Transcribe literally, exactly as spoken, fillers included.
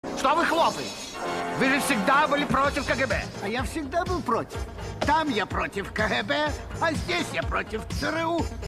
Что вы хлопаете? Вы же всегда были против КГБ. А я всегда был против. Там я против КГБ, а здесь я против ЦРУ.